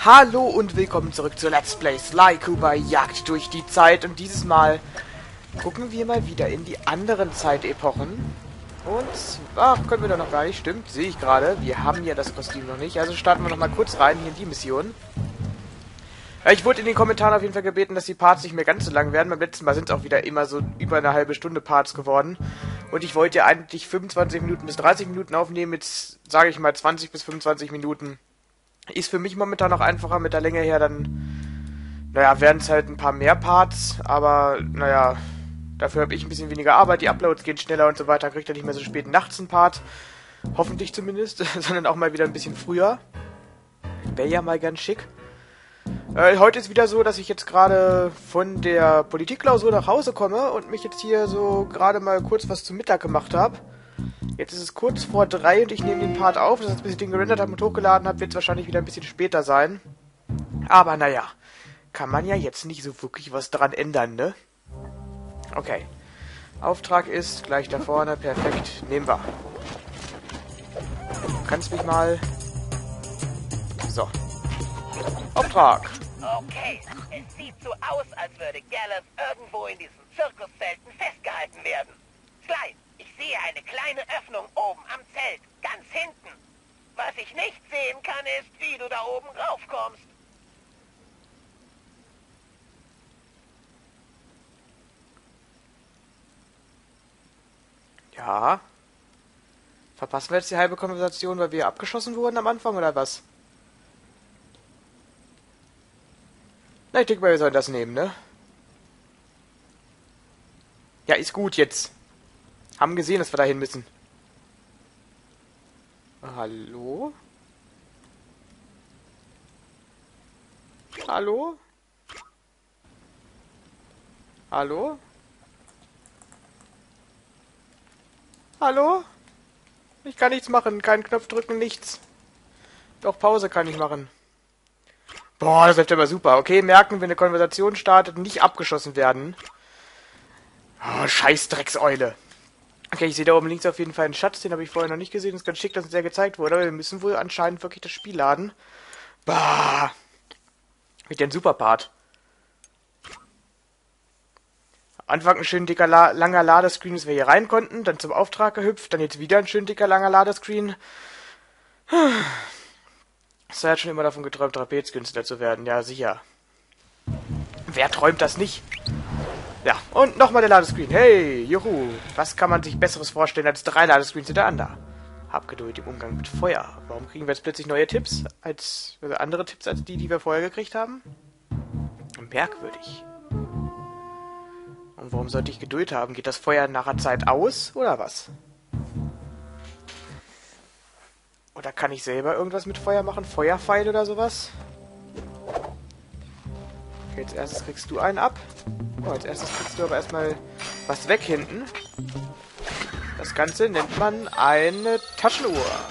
Hallo und willkommen zurück zu Let's Play Sly Cooper Jagd durch die Zeit. Und dieses Mal gucken wir mal wieder in die anderen Zeitepochen. Und zwar können wir da noch gar nicht, stimmt, sehe ich gerade. Wir haben ja das Kostüm noch nicht, also starten wir noch mal kurz rein hier in die Mission. Ich wurde in den Kommentaren auf jeden Fall gebeten, dass die Parts nicht mehr ganz so lang werden. Beim letzten Mal sind es auch wieder immer so über eine halbe Stunde Parts geworden. Und ich wollte ja eigentlich 25 Minuten bis 30 Minuten aufnehmen, jetzt sage ich mal 20 bis 25 Minuten. Ist für mich momentan noch einfacher mit der Länge her, dann, naja, werden es halt ein paar mehr Parts, aber, naja, dafür habe ich ein bisschen weniger Arbeit, die Uploads gehen schneller und so weiter, kriegt er nicht mehr so spät nachts einen Part, hoffentlich zumindest, sondern auch mal wieder ein bisschen früher. Wäre ja mal ganz schick. Heute ist wieder so, dass ich jetzt gerade von der Politikklausur nach Hause komme und mich jetzt hier so gerade mal kurz was zum Mittag gemacht habe. Jetzt ist es kurz vor 3 und ich nehme den Part auf. Das heißt, bis ich den gerendert habe und hochgeladen habe, wird es wahrscheinlich wieder ein bisschen später sein. Aber naja, kann man ja jetzt nicht so wirklich was dran ändern, ne? Okay. Auftrag ist gleich da vorne. Perfekt. Nehmen wir. Du kannst mich mal... So. Auftrag. Okay, es sieht so aus, als würde Gallus irgendwo in diesen Zirkuszelten festgehalten werden. Sly, ich sehe eine kleine Öffnung oben am Zelt, ganz hinten. Was ich nicht sehen kann, ist, wie du da oben raufkommst. Ja. Verpassen wir jetzt die halbe Konversation, weil wir abgeschossen wurden am Anfang, oder was? Na, ich denke mal, wir sollen das nehmen, ne? Ja, ist gut jetzt. Haben gesehen, dass wir dahin müssen. Hallo? Hallo? Hallo? Hallo? Ich kann nichts machen. Keinen Knopf drücken, nichts. Doch, Pause kann ich machen. Boah, das läuft aber super. Okay, merken, wenn eine Konversation startet, nicht abgeschossen werden. Oh, scheiß Dreckseule. Okay, ich sehe da oben links auf jeden Fall einen Schatz, den habe ich vorher noch nicht gesehen. Das ist ganz schick, dass uns der gezeigt wurde. Aber wir müssen wohl anscheinend wirklich das Spiel laden. Bah. Mit dem Superpart. Am Anfang ein schön dicker, langer Ladescreen, bis wir hier rein konnten. Dann zum Auftrag gehüpft. Dann jetzt wieder ein schön dicker, langer Ladescreen. Er hat schon immer davon geträumt, Trapezkünstler zu werden. Ja, sicher. Wer träumt das nicht? Ja, und nochmal der Ladescreen. Hey, juhu. Was kann man sich Besseres vorstellen als 3 Ladescreens hintereinander? Hab Geduld im Umgang mit Feuer. Warum kriegen wir jetzt plötzlich neue Tipps? Andere Tipps als die wir vorher gekriegt haben? Merkwürdig. Und warum sollte ich Geduld haben? Geht das Feuer nach einer Zeit aus, oder was? Oder kann ich selber irgendwas mit Feuer machen? Feuerpfeil oder sowas? Okay, als erstes kriegst du einen ab. Oh, als erstes kriegst du aber erstmal was weg hinten. Das Ganze nennt man eine Taschenuhr.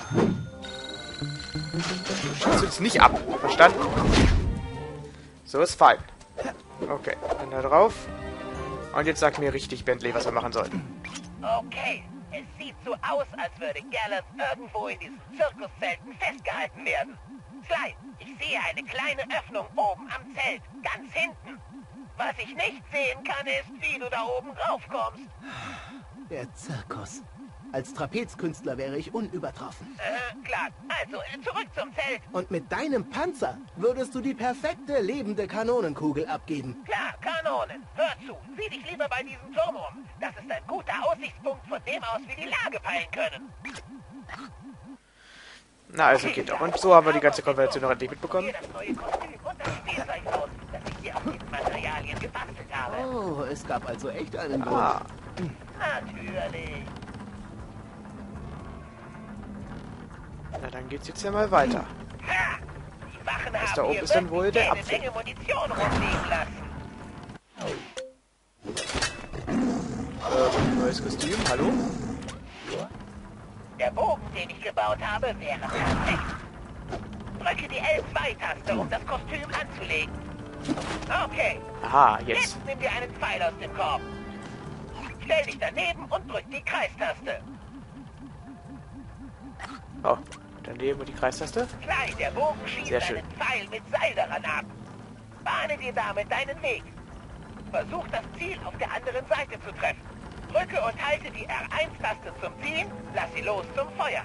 Du schießt uns nicht ab. Verstanden? So ist fein. Okay, dann da drauf. Und jetzt sag mir richtig, Bentley, was wir machen sollten. Okay, es sieht so aus, als würde Gallus irgendwo in diesen Zirkuszelten festgehalten werden. Sly, ich sehe eine kleine Öffnung oben am Zelt, ganz hinten. Was ich nicht sehen kann, ist, wie du da oben raufkommst. Der Zirkus. Als Trapezkünstler wäre ich unübertroffen. Klar. Also, zurück zum Zelt. Und mit deinem Panzer würdest du die perfekte lebende Kanonenkugel abgeben. Klar, Kanonen. Hör zu, sieh dich lieber bei diesem Turm um. Das ist ein guter Aussichtspunkt, von dem aus wir die Lage peilen können. Na, also geht doch. Und so haben wir die ganze Konversation noch endlich mitbekommen. Hier das neue Kostüm und das Spielzeug aus, das ich dir aus diesen Materialien gebastelt habe. Oh, es gab also echt einen Grund. Ah, Natürlich. na dann geht's jetzt ja mal weiter. Ha! Die Wachen Was haben da oben hier ist dann wohl wirklich der eine Apfel. Menge Munition rumliegen lassen. Neues Kostüm, hallo? Der Bogen, den ich gebaut habe, wäre perfekt. Drücke die L2-Taste, um das Kostüm anzulegen. Okay, Aha, jetzt. jetzt nimm dir einen Pfeil aus dem Korb. Stell dich daneben und drück die Kreistaste. Oh, Daneben und die Kreistaste. Sly, der Bogen schießt Sehr schön. einen Pfeil mit Seil daran ab. Bahne dir damit deinen Weg. Versuch das Ziel auf der anderen Seite zu treffen. Drücke und halte die R1-Taste zum Ziehen, lass sie los zum Feuer.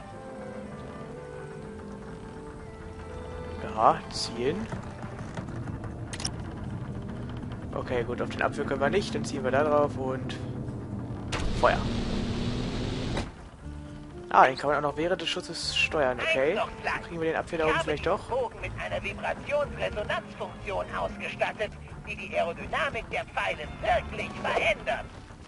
Ja, zielen. Okay, gut, auf den Apfel können wir nicht. Dann ziehen wir da drauf und Feuer. Ah, den kann man auch noch während des Schusses steuern, okay. Kriegen wir den Apfel da oben vielleicht doch? Ich habe den Bogen mit einer Vibrationsresonanzfunktion ausgestattet, die die Aerodynamik der Pfeile wirklich verändert.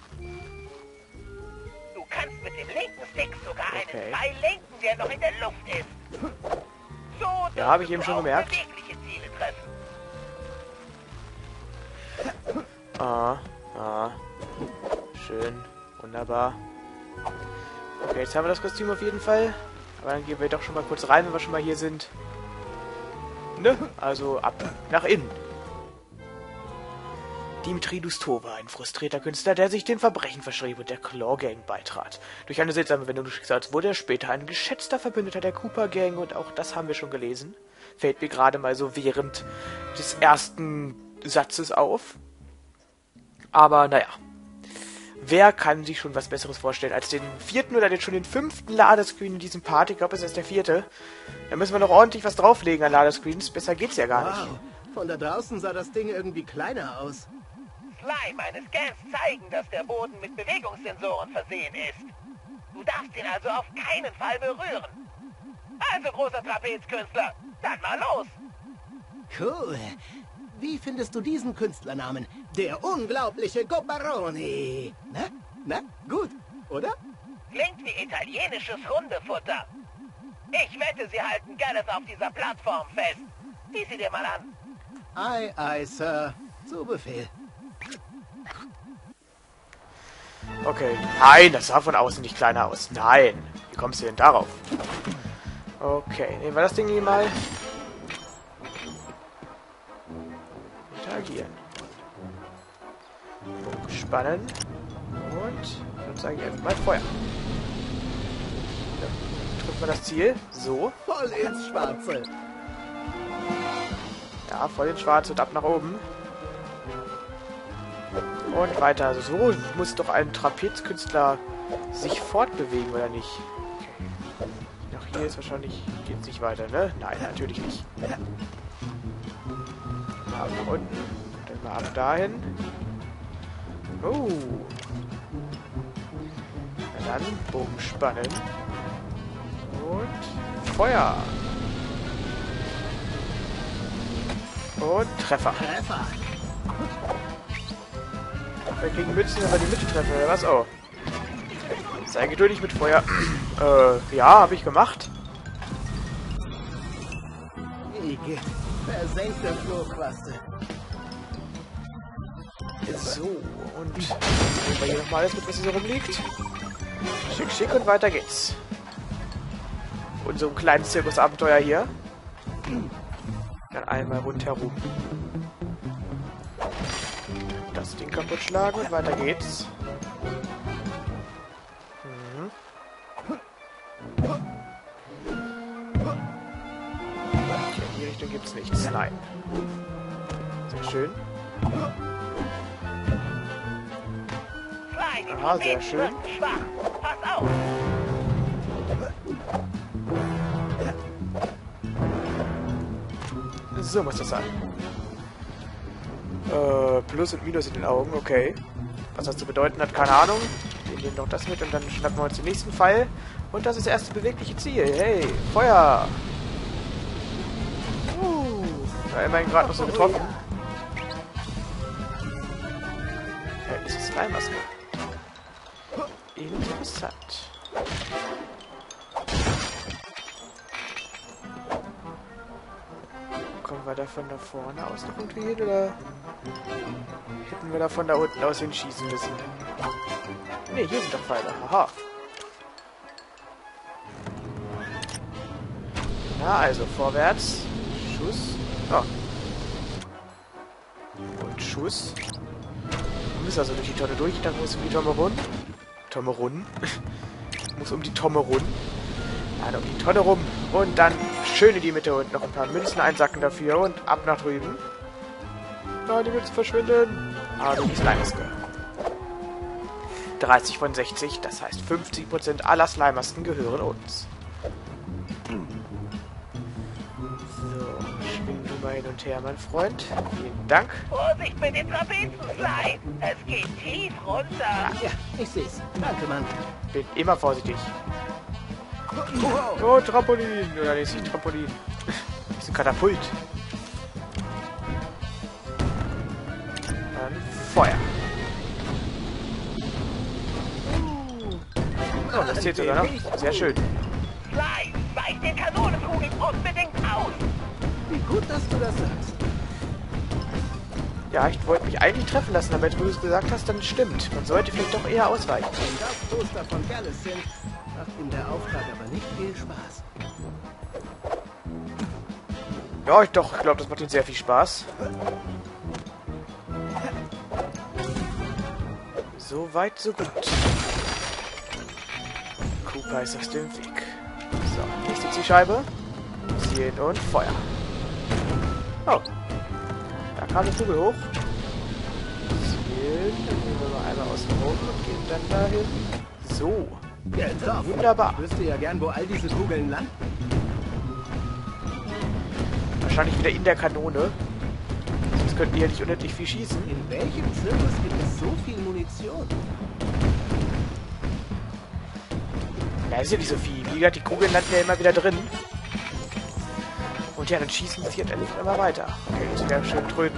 Du kannst mit dem linken Stick sogar einen Pfeil lenken, der noch in der Luft ist. So ja, habe ich eben schon gemerkt. bewegliche Ziele treffen. Schön, wunderbar. Okay, jetzt haben wir das Kostüm auf jeden Fall. Aber dann gehen wir doch schon mal kurz rein, wenn wir schon mal hier sind. Ne? Also ab nach innen. Dimitri Dustova, ein frustrierter Künstler, der sich den Verbrechen verschrieb und der Claw Gang beitrat. Durch eine seltsame Wendung des Schicksals wurde er später ein geschätzter Verbündeter der Cooper Gang und auch das haben wir schon gelesen. Fällt mir gerade mal so während des ersten Satzes auf. Aber naja. Wer kann sich schon was Besseres vorstellen als den 4. oder jetzt schon den 5. Ladescreen in diesem Part? Ich glaube, es ist der 4. Da müssen wir noch ordentlich was drauflegen an Ladescreens. Besser geht's ja gar nicht. Wow, von da draußen sah das Ding irgendwie kleiner aus. Sly, meine Scans zeigen, dass der Boden mit Bewegungssensoren versehen ist. Du darfst ihn also auf keinen Fall berühren. Also, großer Trapezkünstler, dann mal los. Cool. Wie findest du diesen Künstlernamen? Der unglaubliche Gobbaroni. Na, gut, oder? Klingt wie italienisches Hundefutter. Ich wette, sie halten Gareth auf dieser Plattform fest. Sieh sie dir mal an. Ei, Sir. Zu Befehl. Okay. Nein, das sah von außen nicht kleiner aus. Nein. Wie kommst du denn darauf? Okay, nehmen wir das Ding hier mal. Interagieren. Spannen. Und dann sage ich einfach mal Feuer. Ja. Trifft man das Ziel. So. Voll ins Schwarze. Ja, voll ins Schwarze und ab nach oben. Und weiter. Also so muss doch ein Trapezkünstler sich fortbewegen, oder nicht? Okay. Nach hier ist wahrscheinlich... Geht's nicht weiter, ne? Nein, natürlich nicht. Mal ab nach unten. Dann mal ab dahin. Oh. Na dann, Bogen spannen. Und Feuer. Und Treffer. Wir kriegen Mützen, wenn wir die Mitte treffen, oder was? Oh. Sei geduldig mit Feuer. Ja, habe ich gemacht. Ege, versenkte Flohquaste. So, und nehmen wir hier nochmal alles mit, was hier so rumliegt. Schick, schick und weiter geht's. Unserem kleinen Zirkusabenteuer hier. Dann einmal rundherum. Das Ding kaputt schlagen und weiter geht's. Okay, in die Richtung gibt's nichts. Nein. Sehr schön. Aha, sehr schön. Pass auf! So muss das sein. Plus und Minus in den Augen, okay. Was das zu bedeuten hat, keine Ahnung. Wir nehmen doch das mit und dann schnappen wir uns den nächsten Pfeil. Und das ist das erste bewegliche Ziel. Hey, Feuer! Ja, immerhin gerade noch so getroffen. Ja, das ist Slime-Maske. Interessant. Kommen wir da von da vorne aus noch irgendwie hin, oder hätten wir da von da unten aus hinschießen müssen? Ne, hier sind doch Pfeile. Aha. Na, also vorwärts. Schuss. Oh. Und Schuss. Wir müssen also durch die Tonne durch, dann muss um die Tonne rum. Muss um die Tonne rum. Nein, um die Tonne rum. Und dann schön in die Mitte und noch ein paar Münzen einsacken dafür und ab nach drüben. Na, die Münzen verschwinden. Ah, du bist Slimaske. 30 von 60, das heißt 50% aller Slimasken gehören uns. So, schwing du mal hin und her, mein Freund. Vielen Dank. Vorsicht mit den Trapezen, Sly. Es geht tief runter. Ja, ich seh's. Danke, Mann. Bin immer vorsichtig. Wow. Oh, Trampolin. Oder nee, ist nicht Trampolin. Das ist ein Katapult. Dann Feuer. Oh, das zählt sogar noch. Sehr schön. Sly, weich den Kanonenkugeln unbedingt aus. Wie gut, dass du das sagst. Ja, ich wollte mich eigentlich treffen lassen, aber jetzt, wo du es gesagt hast, dann stimmt. Man sollte vielleicht doch eher ausweichen. Wenn das Poster von Gallus sind, macht ihm der Auftrag aber nicht viel Spaß. Ja, ich glaube, das macht ihm sehr viel Spaß. So weit, so gut. Cooper ist aus dem Weg. So, nächste Zielscheibe. Zielen und Feuer. Oh. Da kam eine Kugel hoch. Zielen. Dann nehmen wir mal einmal aus dem Boden und gehen dann dahin. So. Getroffen. Wunderbar. Ich wüsste ja gern, wo all diese Kugeln landen. Wahrscheinlich wieder in der Kanone. Sonst könnten die ja nicht unendlich viel schießen. In welchem Zirkus gibt es so viel Munition? Ja, ist ja nicht so viel. Wie gesagt, die Kugeln landen ja immer wieder drin. Und ja, dann schießen sie halt einfach immer weiter. Okay, jetzt wieder schön tröten.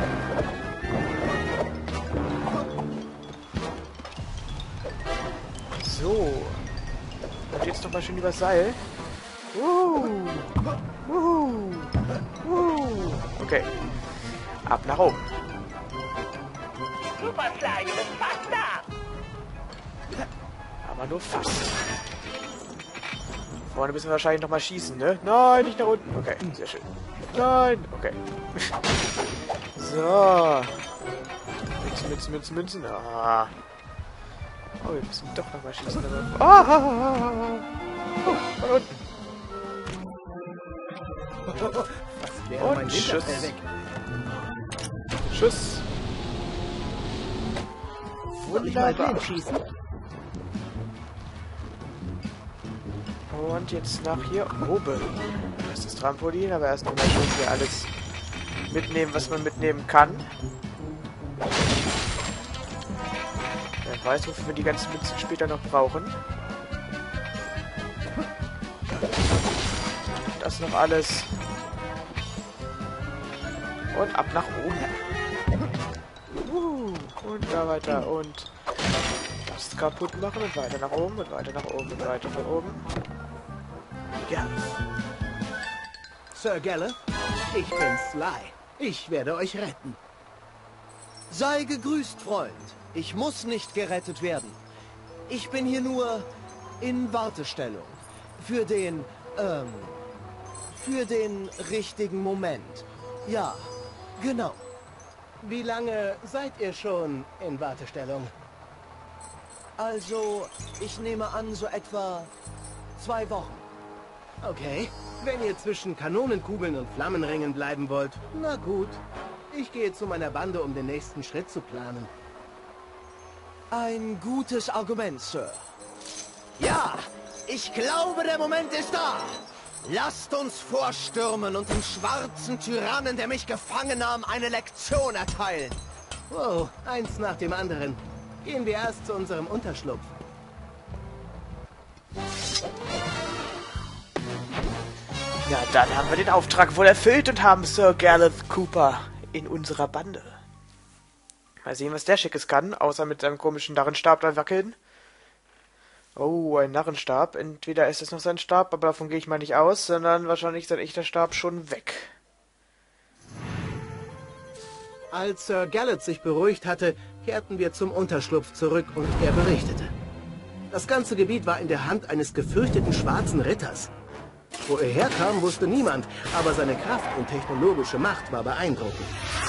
So. Und jetzt nochmal schön übers Seil. Okay. Ab nach oben. Super, Sly, du bist fast da. Aber nur fast. Vorne müssen wir wahrscheinlich nochmal schießen, ne? Nein, nicht nach unten. Okay, sehr schön. Nein, okay. So. Münzen. Ah. Oh, wir müssen doch nochmal schießen. Oh, von unten. Was wäre Und mein Schuss. Winterfell weg? Schuss. Soll ich mal Wunderbar. blind schießen? Und jetzt nach hier oben. Das ist das Trampolin, aber erst mal schön hier alles mitnehmen, was man mitnehmen kann. Wer weiß, wofür wir die ganzen Münzen später noch brauchen. Das noch alles. Und ab nach oben. Und da weiter und das kaputt machen und weiter nach oben und weiter nach oben und weiter von oben. Ja. Sir Gallus, ich bin Sly. Ich werde euch retten. Sei gegrüßt, Freund. Ich muss nicht gerettet werden. Ich bin hier nur in Wartestellung. Für den richtigen Moment. Ja, genau. Wie lange seid ihr schon in Wartestellung? Also, ich nehme an, so etwa 2 Wochen. Okay. Wenn ihr zwischen Kanonenkugeln und Flammenringen bleiben wollt, na gut. Ich gehe zu meiner Bande, um den nächsten Schritt zu planen. Ein gutes Argument, Sir. Ja, ich glaube, der Moment ist da. Lasst uns vorstürmen und dem schwarzen Tyrannen, der mich gefangen nahm, eine Lektion erteilen. Wow, eins nach dem anderen. Gehen wir erst zu unserem Unterschlupf. Ja, dann haben wir den Auftrag wohl erfüllt und haben Sir Gallus Cooper in unserer Bande. Mal sehen, was der Schickes kann, außer mit seinem komischen Narrenstab da wackeln. Oh, ein Narrenstab. Entweder ist es noch sein Stab, aber davon gehe ich mal nicht aus, sondern wahrscheinlich ist sein echter Stab schon weg. Als Sir Gallus sich beruhigt hatte, kehrten wir zum Unterschlupf zurück und er berichtete. Das ganze Gebiet war in der Hand eines gefürchteten schwarzen Ritters. Wo er herkam, wusste niemand, aber seine Kraft und technologische Macht war beeindruckend.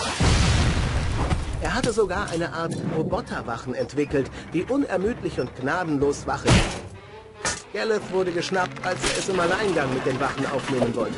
Er hatte sogar eine Art Roboterwachen entwickelt, die unermüdlich und gnadenlos Wache hielten. Galeth wurde geschnappt, als er es im Alleingang mit den Wachen aufnehmen wollte.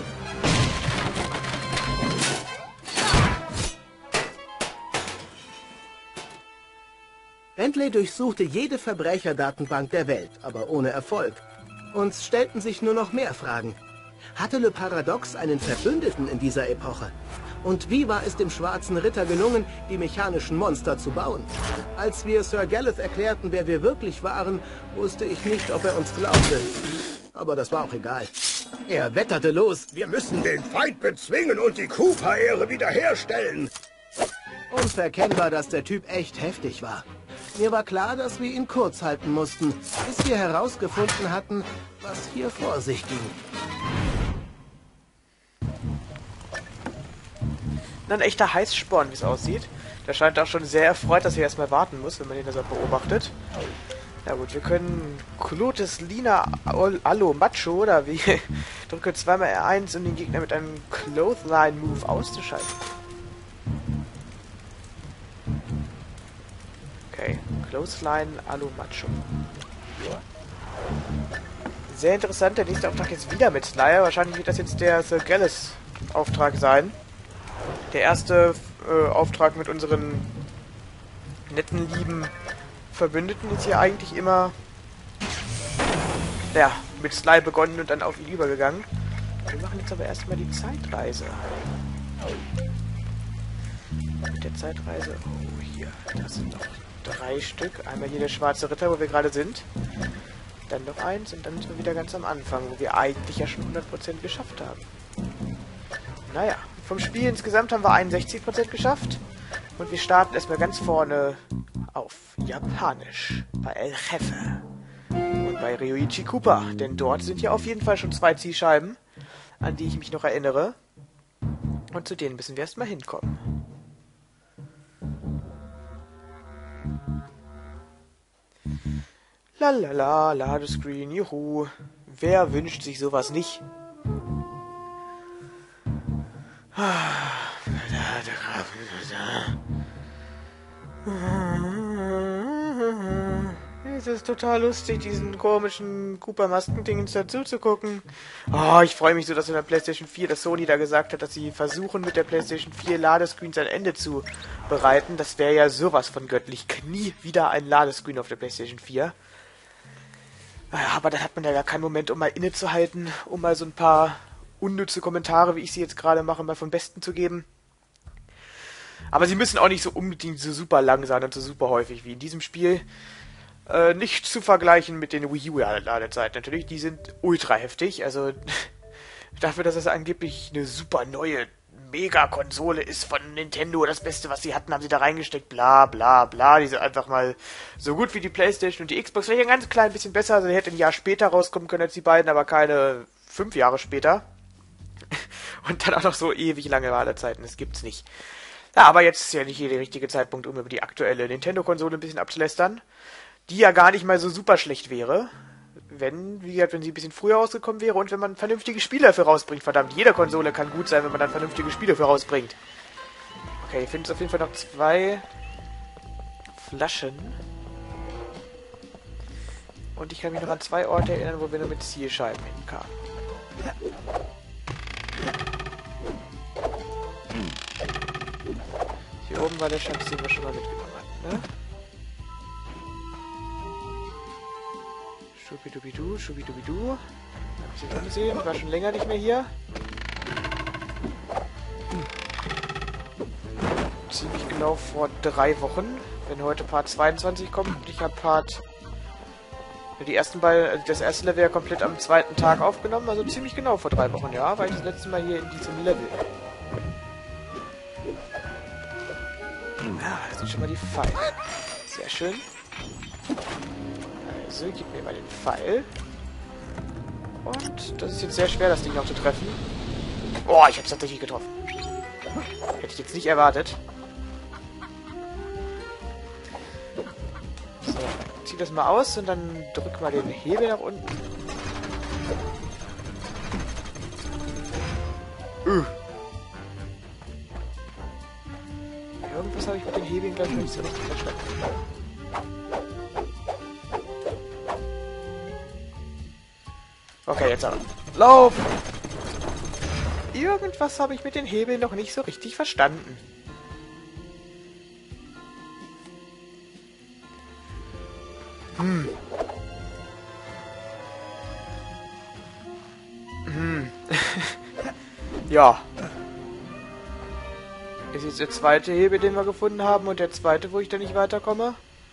Bentley durchsuchte jede Verbrecherdatenbank der Welt, aber ohne Erfolg. Uns stellten sich nur noch mehr Fragen. Hatte Le Paradox einen Verbündeten in dieser Epoche? Und wie war es dem Schwarzen Ritter gelungen, die mechanischen Monster zu bauen? Als wir Sir Galeth erklärten, wer wir wirklich waren, wusste ich nicht, ob er uns glaubte. Aber das war auch egal. Er wetterte los. Wir müssen den Feind bezwingen und die Cooper-Ehre wiederherstellen. Unverkennbar, dass der Typ echt heftig war. Mir war klar, dass wir ihn kurz halten mussten, bis wir herausgefunden hatten, was hier vor sich ging. Ein echter Heißsporn, wie es aussieht. Der scheint auch schon sehr erfreut, dass er erstmal warten muss, wenn man ihn da so beobachtet. Na gut, wir können Clotis Lina Allo Macho, oder wie? Drücke zweimal R1, um den Gegner mit einem Clothesline-Move auszuschalten. Okay, Clothesline Allo Macho. Sehr interessant, der nächste Auftrag ist wieder mit Slayer. Wahrscheinlich wird das jetzt der Sir Galeth Auftrag sein. Der erste Auftrag mit unseren netten, lieben Verbündeten ist hier eigentlich immer ja, mit Sly begonnen und dann auf ihn übergegangen. Wir machen jetzt aber erstmal die Zeitreise. Mit der Zeitreise... Oh, hier. Das sind noch 3 Stück. Einmal hier der Schwarze Ritter, wo wir gerade sind. Dann noch eins und dann sind wir wieder ganz am Anfang, wo wir eigentlich ja schon 100% geschafft haben. Naja, vom Spiel insgesamt haben wir 61% geschafft. Und wir starten erstmal ganz vorne auf Japanisch. Bei El Jefe. Und bei Ryoichi Koopa. Denn dort sind ja auf jeden Fall schon 2 Zielscheiben, an die ich mich noch erinnere. Und zu denen müssen wir erstmal hinkommen. Lalala, Ladescreen, juhu. Wer wünscht sich sowas nicht? Es ist total lustig, diesen komischen Cooper-Maskendingens dazu zu gucken. Oh, ich freue mich so, dass in der PlayStation 4, dass Sony da gesagt hat, dass sie versuchen, mit der PlayStation 4 Ladescreens ein Ende zu bereiten. Das wäre ja sowas von göttlich. Nie wieder ein Ladescreen auf der PlayStation 4. Aber dann hat man ja gar keinen Moment, um mal innezuhalten, um mal so ein paar unnütze Kommentare, wie ich sie jetzt gerade mache, mal vom Besten zu geben. Aber sie müssen auch nicht so unbedingt so super lang sein und so super häufig wie in diesem Spiel. Nicht zu vergleichen mit den Wii U-Ladezeiten. Natürlich, die sind ultra heftig. Also dafür, dass es angeblich eine super neue Mega-Konsole ist von Nintendo, das Beste, was sie hatten, haben sie da reingesteckt. Bla bla bla. Die sind einfach mal so gut wie die PlayStation und die Xbox. Vielleicht ein ganz klein bisschen besser. Also die hätte ein Jahr später rauskommen können als die beiden, aber keine 5 Jahre später. Und dann auch noch so ewig lange Ladezeiten. Das gibt's nicht. Ja, aber jetzt ist ja nicht hier der richtige Zeitpunkt, um über die aktuelle Nintendo-Konsole ein bisschen abzulästern. Die ja gar nicht mal so super schlecht wäre, wenn sie ein bisschen früher rausgekommen wäre und wenn man vernünftige Spiele dafür rausbringt. Verdammt, jede Konsole kann gut sein, wenn man dann vernünftige Spiele dafür rausbringt. Okay, ich finde auf jeden Fall noch 2 Flaschen. Und ich kann mich noch an 2 Orte erinnern, wo wir nur mit Zielscheiben hinkamen. Hier oben war der Schatz, den wir schon mal mitgenommen hatten, ne? Schubidubidu, Schubidubidu. Hab ich sie schon gesehen? War schon länger nicht mehr hier. Ziemlich genau vor 3 Wochen. Wenn heute Part 22 kommt. Und ich habe die ersten beiden, also das erste Level ja komplett am 2. Tag aufgenommen. Also ziemlich genau vor 3 Wochen, ja. War ich das letzte Mal hier in diesem Level. Ja, das sind schon mal die Pfeile. Sehr schön. Also, gib mir mal den Pfeil. Und das ist jetzt sehr schwer, das Ding noch zu treffen. Oh, ich hab's tatsächlich getroffen. Hätte ich jetzt nicht erwartet. So, zieh das mal aus und dann drück mal den Hebel nach unten. Irgendwas habe ich mit den Hebeln gleich nicht so richtig verstanden. Okay, jetzt aber. Lauf! Irgendwas habe ich mit den Hebeln noch nicht so richtig verstanden. Ja. Ist jetzt der zweite Hebel, den wir gefunden haben und der zweite, wo ich dann nicht weiterkomme?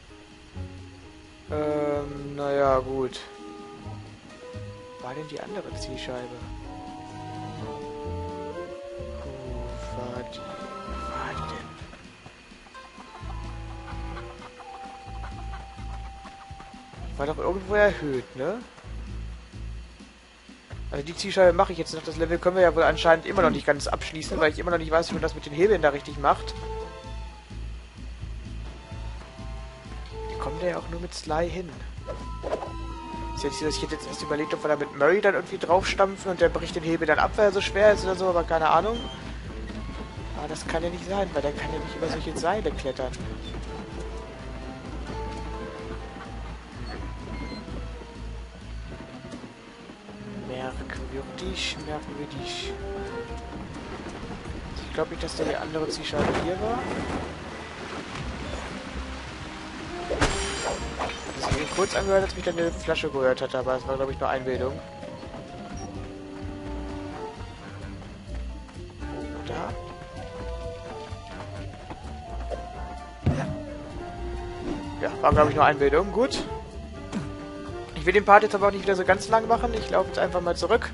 Naja, gut. Wo war denn die andere Zielscheibe? Wo war die denn? Die war doch irgendwo erhöht, ne? Also die Zielscheibe mache ich jetzt noch. Das Level können wir ja wohl anscheinend immer noch nicht ganz abschließen, weil ich immer noch nicht weiß, wie man das mit den Hebeln da richtig macht. Wie kommt der ja auch nur mit Sly hin? Ich hätte jetzt erst überlegt, ob wir da mit Murray dann irgendwie draufstampfen und der bricht den Hebel dann ab, weil er so schwer ist oder so, aber keine Ahnung. Aber das kann ja nicht sein, weil der kann ja nicht über solche Seile klettern. Merkwürdig. Ich glaube nicht, dass da die andere Zielscheibe hier war. Das hat mich kurz angehört, als mich dann eine Flasche gehört hatte, aber es war, glaube ich, nur Einbildung. Da. Ja, war, glaube ich, nur Einbildung. Gut. Ich will den Part jetzt aber auch nicht wieder so ganz lang machen. Ich laufe jetzt einfach mal zurück.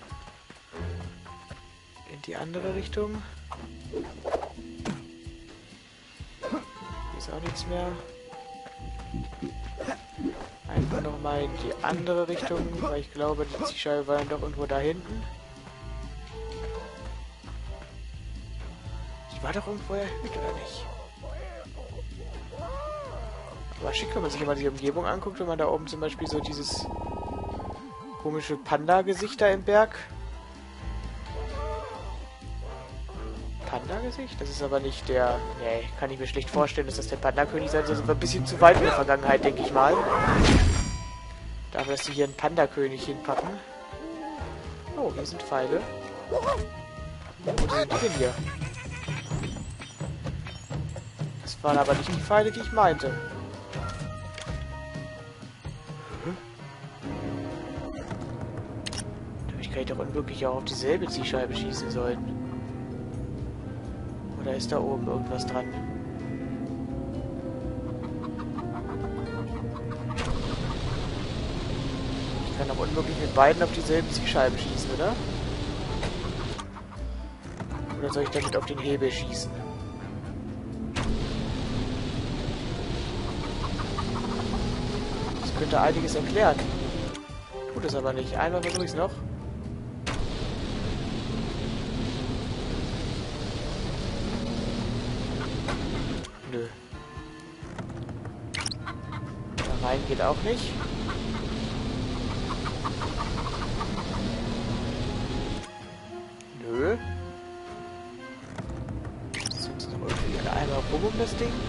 In die andere Richtung. Hier ist auch nichts mehr. Einfach nochmal in die andere Richtung, weil ich glaube, die Zielscheibe war dann doch irgendwo da hinten. Die war doch irgendwo erhöht, oder nicht? Aber schick, wenn man sich immer die Umgebung anguckt, wenn man da oben zum Beispiel so dieses komische Panda-Gesicht da im Berg. Panda-Gesicht? Das ist aber nicht der... Nee, kann ich mir schlecht vorstellen, dass das der Panda-König sein soll. Das ist aber ein bisschen zu weit in der Vergangenheit, denke ich mal. Dafür, dass sie hier einen Panda-König hinpacken. Oh, hier sind Pfeile. Wo sind die denn hier? Das waren aber nicht die Pfeile, die ich meinte. Kann ich doch unmöglich auch auf dieselbe Zielscheibe schießen sollen. Oder ist da oben irgendwas dran? Ich kann doch unmöglich mit beiden auf dieselbe Zielscheibe schießen, oder? Oder soll ich damit auf den Hebel schießen? Das könnte einiges erklären. Tut es aber nicht. Einmal versuche ich es noch. Nö. Da rein geht auch nicht. Nö. Ist jetzt noch irgendwie einmal rum um das Ding?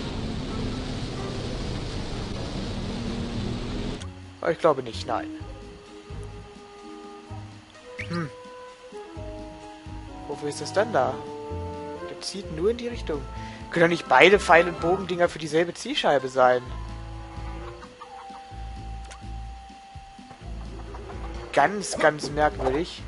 Aber ich glaube nicht, nein. Wofür ist das dann da? Der zieht nur in die Richtung. Können doch nicht beide Pfeil- und Bogendinger für dieselbe Zielscheibe sein. Ganz, ganz merkwürdig.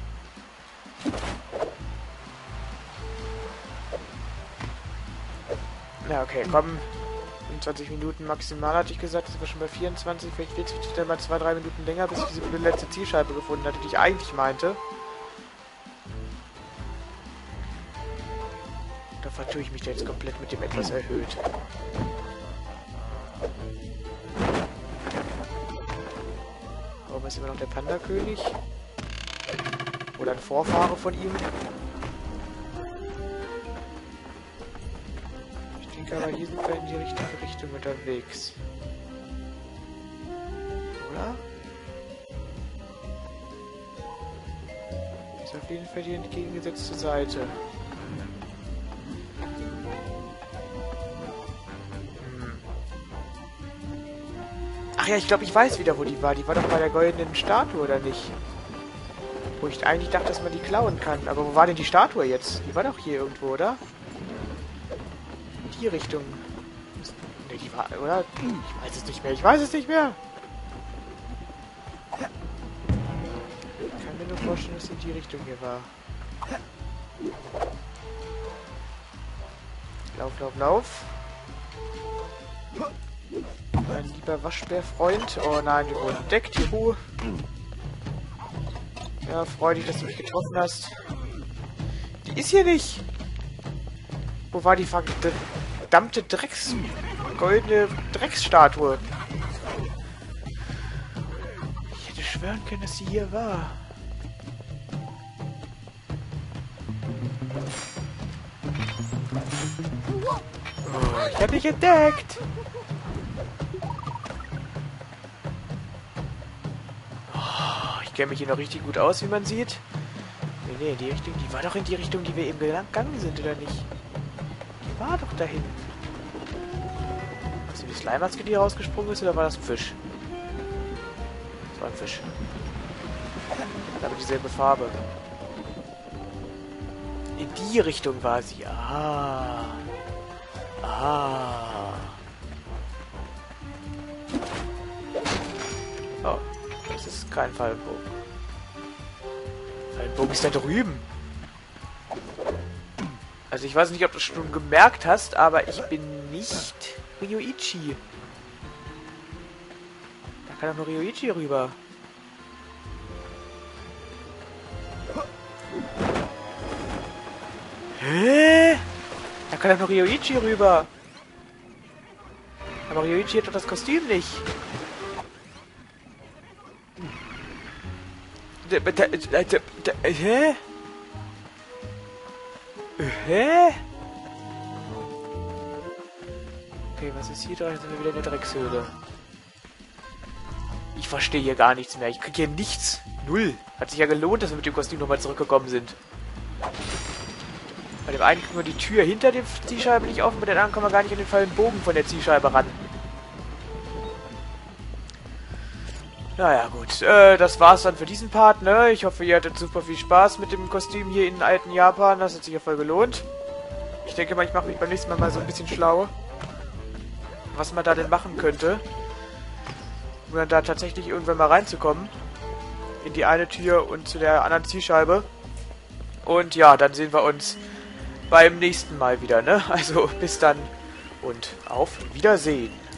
Ja, okay, komm. 25 Minuten maximal hatte ich gesagt, das war schon bei 24. Vielleicht wird es dann mal 2-3 Minuten länger, bis ich diese letzte Zielscheibe gefunden hatte, die ich eigentlich meinte. Da vertue ich mich da jetzt komplett mit dem etwas erhöht. Warum ist immer noch der Panda-König? Oder ein Vorfahre von ihm? Ich denke aber, hier sind wir in die richtige Richtung unterwegs. Oder? Ist auf jeden Fall die entgegengesetzte Seite. Ach ja, ich glaube, ich weiß wieder, wo die war. Die war doch bei der goldenen Statue, oder nicht? Wo ich eigentlich dachte, dass man die klauen kann. Aber wo war denn die Statue jetzt? Die war doch hier irgendwo, oder? In die Richtung. Ne, die war, oder? Ich weiß es nicht mehr. Ich weiß es nicht mehr. Ich kann mir nur vorstellen, dass es in die Richtung hier war. Lauf, lauf, lauf. Mein lieber Waschbärfreund. Oh nein, wir wurden entdeckt. Juhu. Ja, freu dich, dass du mich getroffen hast. Die ist hier nicht. Wo war die verdammte goldene Drecksstatue? Ich hätte schwören können, dass sie hier war. Oh, ich hab dich entdeckt. Ich kenne mich hier noch richtig gut aus, wie man sieht. Nee, die Richtung, die war doch in die Richtung, die wir eben gegangen sind, oder nicht? Die war doch dahin. Hast du die Slime-Maske, die hier rausgesprungen ist, oder war das ein Fisch? Das war ein Fisch. Hat aber dieselbe Farbe. In die Richtung war sie. Ah. Ah. Oh. Das ist kein Fallenbogen. Fallenbogen ist da drüben. Also ich weiß nicht, ob du es schon gemerkt hast, aber ich bin nicht Ryoichi. Da kann doch nur Ryoichi rüber. Hä? Da kann doch nur Ryoichi rüber. Aber Ryoichi hat doch das Kostüm nicht. Hä? Hä? Okay, was ist hier dran? Jetzt sind wir wieder in der Dreckshöhle. Ich verstehe hier gar nichts mehr. Ich kriege hier nichts. Null. Hat sich ja gelohnt, dass wir mit dem Kostüm nochmal zurückgekommen sind. Bei dem einen kriegen wir die Tür hinter der Zielscheibe nicht auf und bei den anderen kommen wir gar nicht an den fallenden Bogen von der Zielscheibe ran. Naja, gut. Das war's dann für diesen Part, ne? Ich hoffe, ihr hattet super viel Spaß mit dem Kostüm hier in alten Japan. Das hat sich ja voll gelohnt. Ich denke mal, ich mache mich beim nächsten Mal so ein bisschen schlau. Was man da denn machen könnte. Um dann da tatsächlich irgendwann mal reinzukommen. In die eine Tür und zu der anderen Zielscheibe. Und ja, dann sehen wir uns beim nächsten Mal wieder, ne? Also, bis dann und auf Wiedersehen.